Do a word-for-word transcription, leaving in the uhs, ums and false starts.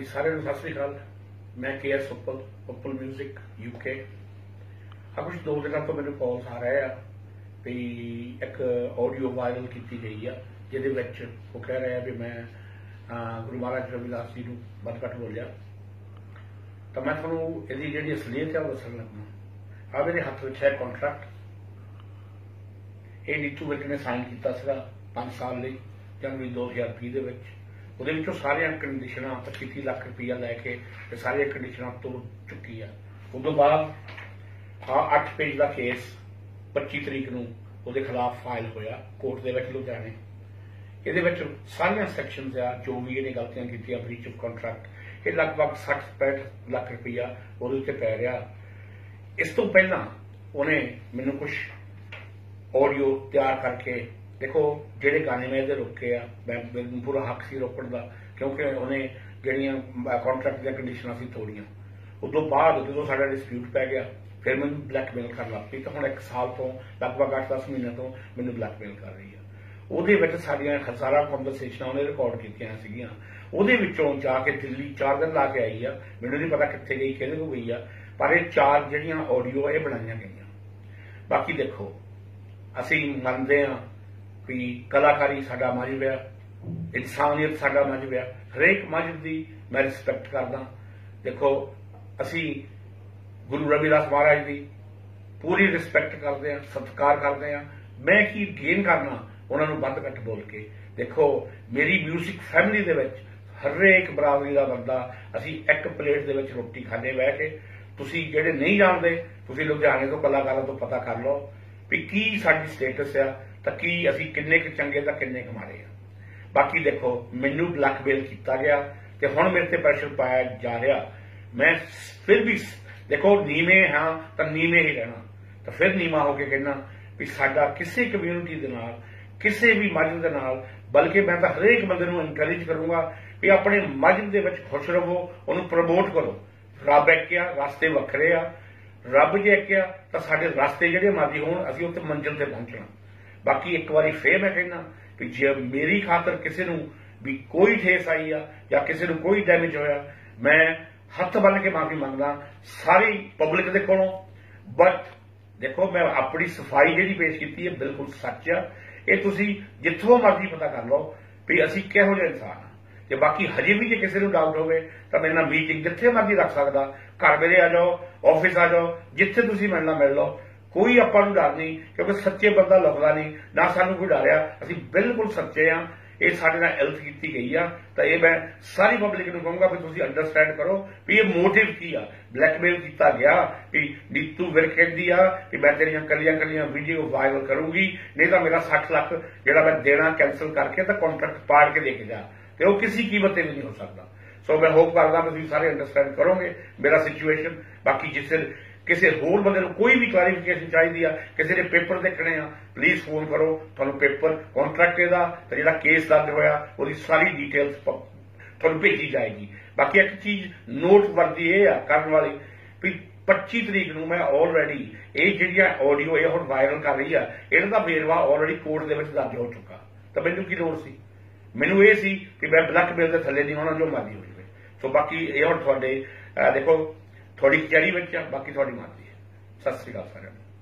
जी सारे सत श्री अकाल। मैं के एस उपल उपल म्यूजिक यूके। हाँ कुछ दो दिन तो मैंने कॉल्स आ रहे हैं भी एक ऑडियो वायरल की गई है जिहदे विच वो कह रहे हैं भी मैं गुरु महाराज रविदास जी नूं बद घट बोलिया। तो मैं तुहानूं इहदी जिहड़ी असलीयत है वो दस्सण लगा। आ मेरे हत्थ विच है कॉन्ट्रैक्ट, ये नीतू विर्क ने साइन किया सीगा पांच साल लई जनवरी दो हज़ार भी दे विच। ਉਹਦੇ ਵਿੱਚੋਂ ਸਾਰੀਆਂ ਕੰਡੀਸ਼ਨਾਂ पच्चीस तीस ਲੱਖ ਰੁਪਈਆ ਲੈ ਕੇ ਤੇ ਸਾਰੀਆਂ ਕੰਡੀਸ਼ਨਾਂ ਤੋੜ ਚੁੱਕੀ ਆ। ਉਦੋਂ ਬਾਅਦ ਆ ਅੱਠ ਪੇਜ ਦਾ ਕੇਸ पच्चीस ਤਰੀਕ ਨੂੰ ਉਹਦੇ ਖਿਲਾਫ ਫਾਈਲ ਹੋਇਆ ਕੋਰਟ ਦੇ ਵਿੱਚ ਲੁਧਿਆਣੇ। ਇਹਦੇ ਵਿੱਚ ਸਾਰੀਆਂ ਸੈਕਸ਼ਨਸ ਆ ਜੋ ਵੀ ਇਹਨੇ ਗਲਤੀਆਂ ਕੀਤੀਆਂ ਬ੍ਰੀਚ ਆਫ ਕੰਟਰੈਕਟ, ਇਹ ਲਗਭਗ साठ पैंसठ ਲੱਖ ਰੁਪਈਆ ਉਹਦੇ ਉੱਤੇ ਪੈ ਰਿਹਾ। ਇਸ ਤੋਂ ਪਹਿਲਾਂ ਉਹਨੇ ਮੈਨੂੰ ਕੁਝ ਆਡੀਓ ਤਿਆਰ ਕਰਕੇ देखो जेडे गाने मैं इधर रोके आ, मैं पूरा हक से रोकण का क्योंकि उन्हें जड़ियां कॉन्ट्रैक्ट दी कंडीशनां सी तोड़ियां। उदों बाद जो साडा डिस्प्यूट पै गया फिर मैं ब्लैकमेल कर लग पई। तो हुण एक साल तो लगभग अठ दस महीने तो मैनूं ब्लैकमेल कर रही है। उहदे विच साडीआं हज़ारां कन्वर्सेशनां उहने रिकॉर्ड कीतियां सीगीआं। उहदे विचों जाके दिल्ली चार दिन ला के आई आ, मैनूं नहीं पता कित्थे गई किहदे कोल गई आ, पर ये चार जड़ियां ऑडियो ये बनाईआं गईआं। बाकी देखो असीं मनदे हां भी कलाकारी साडा मजहब है, इंसानियत साडा मजहब है, हरेक मजहब की मैं रिस्पैक्ट करदा। देखो असी गुरु रविदास महाराज की पूरी रिस्पैक्ट करते हैं, सत्कार करते हैं। मैं की गेन करना उन्होंने बद घट बोल के। देखो मेरी म्यूजिक फैमिली दे विच हरेक बरादरी का बंदा असी एक प्लेट दे विच रोटी खाने बह के। तुसी जेडे नहीं जानते तुसी लुधियाने तो कलाकारों तो पता कर लो भी की साडी स्टेटस है तो की असी किन्ने क चंगे तो किन्ने क माड़े आ। बाकी देखो मैनू ब्लैकमेल किया गया तो हुण मेरे ते प्रेशर पाया जा रहा। मैं फिर भी देखो नीवे हाँ तो नीवे ही रहना, तो फिर नीवा होकर कहना भी साडा किसी कम्यूनिटी दे नाल किसी भी मजहब दे नाल, बल्कि मैं तो हरेक बंदे नूं इनकरेज करूंगा भी अपने मजहब दे विच खुश रहो, उन्होंने प्रमोट करो। रब एक आ, रास्ते वखरे आ। रब जे एक आ तो साडे रास्ते जिहड़े मर्जी होण असीं उत्ते मंजिल ते पहुंचना। बाकी एक बार फिर मैं कहना कि जे मेरी खातर किसी नूं भी कोई ठेस आई आ या किसी नूं कोई डैमेज होया, मैं हथ बन के माफी मंगदा सारी पब्लिक दे कोलों। बट देखो मैं अपनी सफाई जिहड़ी पेश की है बिल्कुल सच आ। ये तुसीं जिथों मर्जी पता कर लो भी असीं किहो जिहे इंसान आ। ते बाकी हजे भी जे किसी नूं डाउट होवे तां मेरे नाल मीटिंग जिथे मर्जी रख सकदा, घर मेरे आ जाओ, ऑफिस आ जाओ, जिथे तुसीं मिलना मिल लो। कोई आपां नूं डर नहीं क्योंकि सच्चे बंदा लुकदा नहीं, ना सानूं कोई डर आ। असीं बिल्कुल सच्चे आ। ये साडे नाल इल्त कीती गई आ तो ये मैं सारी पब्लिक नूं कहूंगा भी तुसीं अंडरस्टैंड करो भी ये मोटिव की आ। ब्लैकमेल किया गया भी नीतू विर्क कहंदी आ कि मैं तेरियां कलियां कलियां वीडियो वायरल करूंगी, नहीं तो मेरा साठ लाख जिहड़ा मैं देना कैंसल करके तो कॉन्ट्रैक्ट पाड़ के लेके जा, तो वो किसी कीमत भी नहीं हो सकता। सो मैं होप करदा तुसीं सारे अंडरस्टैंड करोगे मेरा सिचुएशन। बाकी जिस किसी होर बंदे नूं कोई भी क्लैरिफिकेशन चाहिए, किसी ने पेपर देखने आ, प्लीज फोन करो, तुहानूं पेपर कॉन्ट्रैक्ट दा ते जिहड़ा केस दर्ज होया उसकी सारी डिटेल्स तुहानूं भेजी जाएगी। बाकी एक चीज नोट वर्दी ये आ करन वाली भी पच्चीस तरीक नूं मैं ऑलरेडी ये जिहड़ियां ऑडियो ये हुण वायरल कर रही है इहदा वेरवा ऑलरेडी कोर्ट दे विच दर्ज हो चुका। तो मैनूं की लोड़ सी, मैनूं ये सी कि मैं ब्लैकमेल दे थल्ले नहीं होना जो मर्जी हो जाए। सो बाकी ये हुण तुहाडे देखो थोड़ी कचहरी में बाकी थोड़ी मर्जी है। सत श्री अकाल सारिआं नूं।